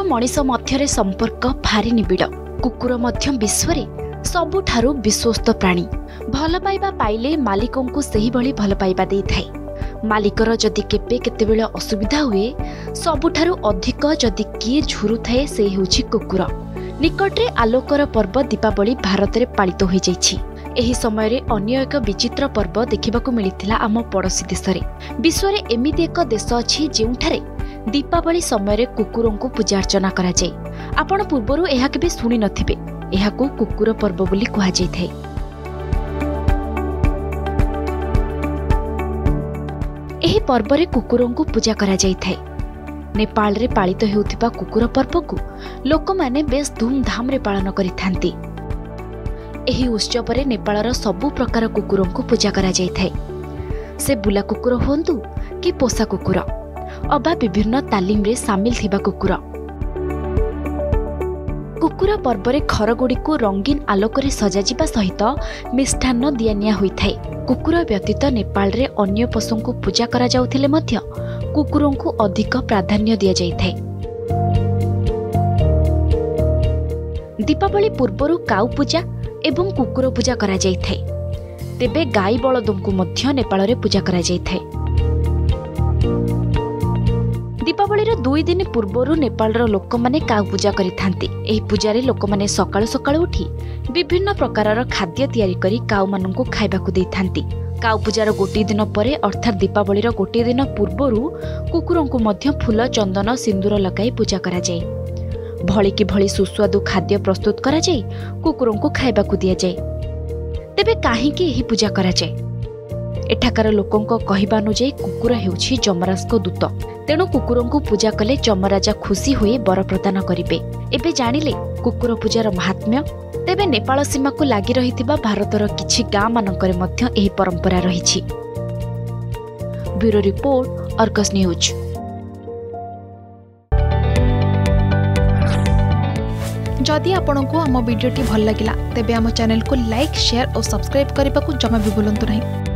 मनीष मध्य संपर्क भारी निबिड़। कुकुर मध्य विश्व सबुठारु विश्वस्त प्राणी। भल पाइबा पाइले मालिकों को सही भली भल पाइबा देई थाए। मालिकर जदि केबे केतेबेले असुविधा हुए सबुठारु अधिक जदि किए झुरु थाए से हेउछि कुकुर। निकटरे आलोकर पर्व दीपावली भारत में पालित हो जाइछि। एही समय रे अन्य एक विचित्र पर्व देखिबाकू मिलिथिला आम पड़ोसी देश में। विश्व में एमिति एक देश अछि जेउठारे दीपावली समय रे कुकुरों को पूजा अर्चना करा जाय। आपण पूर्वरु एहा केबे सुनि नथिबे। एहाकू कुकुर पर्व बोली कहा जायथाय। एही पर्व रे कुकुरों को पूजा करा जायथाय। नेपाल रे पालित हेउथिबा कुकुर पर्व को लोक माने बेस धूमधाम रे पालन करिथांती। एही उत्सव रे नेपालर सबु प्रकार कुकुरों को पूजा करा जायथाय। से बुला कुकुर होंतु कि पोषा कुकुर अबा विभिन्न तालीम रे सामिल थिबा कुकुर। कुकुर पर्व रे घर गुडी को रंगीन आलोक रे सजाजिबा सहित मिष्ठान्न दियानिया होइथाय। कुकुर व्यतीत नेपाल रे अन्य पशुओं को पूजा करा जाउथिले मध्य कुकुरों को अधिक प्राधान्य दिया जाइथाय। दीपावली पूर्वरु काउ पूजा एवं कुकुर पूजा करा जाइथाय। तेबे गाई बलदों को मध्य नेपाल रे पूजा करा जाइथाय। दीपावली 2 दिन पूर्वरु नेपाल लोक माने काउ पूजा करिथांती। एही पूजा रे लोक माने सकाळु सकाळु उठी विभिन्न प्रकारर खाद्य तयारी करी काउ माननकु खाइबाकू देइथांती। काउ पूजार गोटे दिन परे अर्थात दीपावली गोटे दिन पूर्वरु कुकुरों को मध्य फूल चंदन सिंदूर लगाई पूजा करा जाय। भली कि भली सुस्वादु खाद्य प्रस्तुत करा जाय कुकुरों को खाइबाकू दिया जाय। तेबे काहेकि एही पूजा करा जाय? एठाकार लोकों को कहिबा अनुसार कुकुर हेउछि जमराज को दूत। तेणु कुकुरों को पूजा कले जमराजा खुशी हुए बर प्रदान करिवे। एबे जानिले कुकुर पूजार महात्म्य। तेबे नेपाल सीमा को लागि रहिथिबा भारतर किछि गाँ मानकरे मध्य एही परंपरा रहिछि। Bureau report, Argus news. जदि आपंक आम भिडी भल लगा तेब आम चैनल को लाइक, शेयर और सब्सक्राइब करने को जमा भी भूलु नहीं।